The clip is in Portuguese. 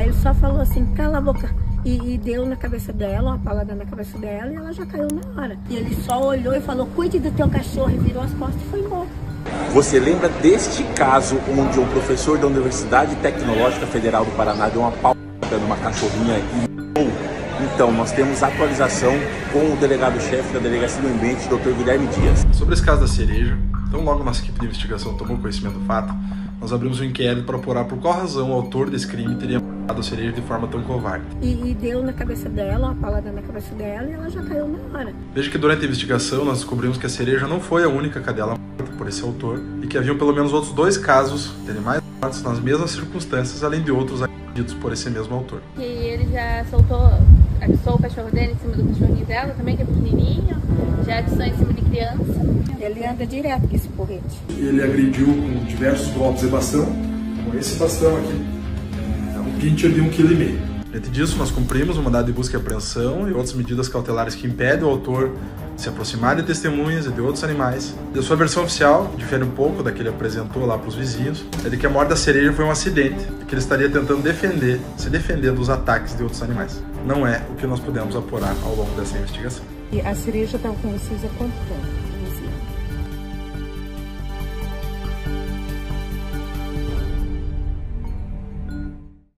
Aí ele só falou assim, cala a boca. E deu na cabeça dela, uma palada na cabeça dela, e ela já caiu na hora. E ele só olhou e falou, cuide do teu cachorro, e virou as costas e foi embora. Você lembra deste caso onde um professor da Universidade Tecnológica Federal do Paraná deu uma paulada numa cachorrinha e... Então, nós temos atualização com o delegado-chefe da Delegacia do Ambiente, Dr. Guilherme Dias. Sobre esse caso da cereja, então logo nossa equipe de investigação tomou conhecimento do fato, nós abrimos um inquérito para apurar por qual razão o autor desse crime teria matado a cereja de forma tão covarde. E deu na cabeça dela, uma palada na cabeça dela, e ela já caiu na hora. Veja que durante a investigação nós descobrimos que a cereja não foi a única cadela morta por esse autor e que haviam pelo menos outros 2 casos de animais mortos nas mesmas circunstâncias, além de outros agredidos por esse mesmo autor. E ele já soltou o cachorro dele em cima do cachorrinho dela também, que é pequenininho, já atiçou em cima de criança. Ele anda direto com esse porrete. Ele agrediu com diversos golpes de bastão, com esse bastão aqui, um pincher de 1,5 kg. Diante disso, nós cumprimos o mandado de busca e apreensão e outras medidas cautelares que impedem o autor de se aproximar de testemunhas e de outros animais. E a sua versão oficial, difere um pouco da que ele apresentou lá para os vizinhos, é de que a morte da cereja foi um acidente e que ele estaria tentando se defender dos ataques de outros animais. Não é o que nós pudemos apurar ao longo dessa investigação. E a cereja estava com vocês há quanto tempo?